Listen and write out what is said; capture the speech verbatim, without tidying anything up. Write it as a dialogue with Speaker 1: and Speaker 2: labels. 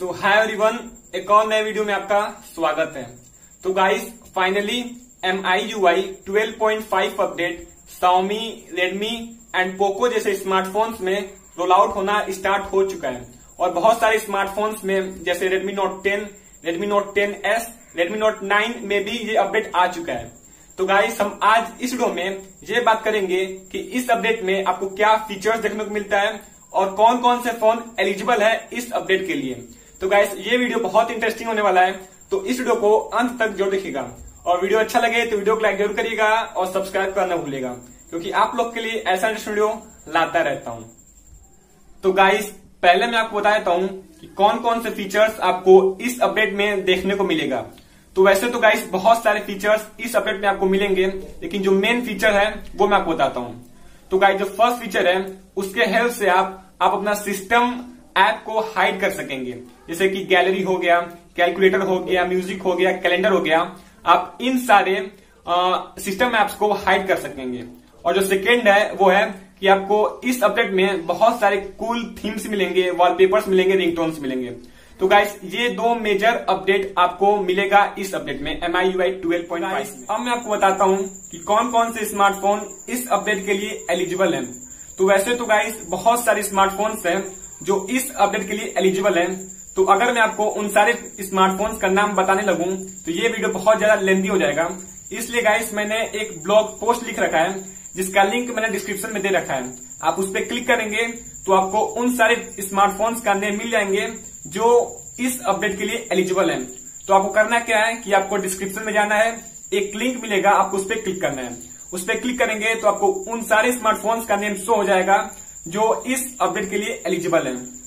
Speaker 1: सो hi everyone, एक और नए वीडियो में आपका स्वागत है। तो guys finally M I U I twelve point five update Xiaomi, Redmi and Poco जैसे स्मार्टफोन्स में रोल आउट होना स्टार्ट हो चुका है और बहुत सारे स्मार्टफोन्स में जैसे Redmi Note ten, Redmi Note ten S, Redmi Note nine में भी ये अपडेट आ चुका है। तो गाइस हम आज इस वीडियो में ये बात करेंगे कि इस अपडेट में आपको क्या फीचर्स देखने को मिलता है और कौन कौन से फोन एलिजिबल है इस अपडेट के लिए। तो गाइस ये वीडियो बहुत इंटरेस्टिंग होने वाला है, तो इस वीडियो को अंत तक जरूर देखिएगा और वीडियो अच्छा लगे तो वीडियो को लाइक जरूर करिएगा और सब्सक्राइब करना भूलिएगा, क्योंकि आप लोग के लिए ऐसा इंटरेस्टिंग वीडियो लाता रहता हूं। तो गाइस पहले मैं आपको बता देता हूं कि कौन कौन से फीचर्स आपको इस अपडेट में देखने को मिलेगा। तो वैसे तो गाइस बहुत सारे फीचर्स इस अपडेट में आपको मिलेंगे, लेकिन जो मेन फीचर है वो मैं आपको बताता हूं। तो गाइस जो फर्स्ट फीचर है उसके हेल्प से आप आप अपना सिस्टम ऐप को हाइड कर सकेंगे, जैसे कि गैलरी हो गया, कैलकुलेटर हो गया, म्यूजिक हो गया, कैलेंडर हो गया। आप इन सारे सिस्टम एप्स को हाइड कर सकेंगे। और जो सेकेंड है वो है कि आपको इस अपडेट में बहुत सारे कूल थीम्स मिलेंगे, वॉलपेपर्स मिलेंगे, रिंगटोन्स मिलेंगे। तो गाइस ये दो मेजर अपडेट आपको मिलेगा इस अपडेट में M I U I twelve point five. अब मैं आपको बताता हूं कि कौन कौन से स्मार्टफोन इस अपडेट के लिए एलिजिबल हैं। तो वैसे तो गाइस बहुत सारे स्मार्टफोन्स हैं जो इस अपडेट के लिए एलिजिबल हैं। तो अगर मैं आपको उन सारे स्मार्टफोन्स का नाम बताने लगूं तो ये वीडियो बहुत ज्यादा लेंथी हो जाएगा, इसलिए गाइस मैंने एक ब्लॉग पोस्ट लिख रखा है जिसका लिंक मैंने डिस्क्रिप्शन में दे रखा है। आप उस पर क्लिक करेंगे तो आपको उन सारे स्मार्टफोन्स का नेम मिल जाएंगे जो इस अपडेट के लिए एलिजिबल है। तो आपको करना क्या है कि आपको डिस्क्रिप्शन में जाना है, एक लिंक मिलेगा, आपको उस पर क्लिक करना है। उस पर क्लिक करेंगे तो आपको उन सारे स्मार्टफोन्स का नेम शो हो जाएगा जो इस अपडेट के लिए एलिजिबल है।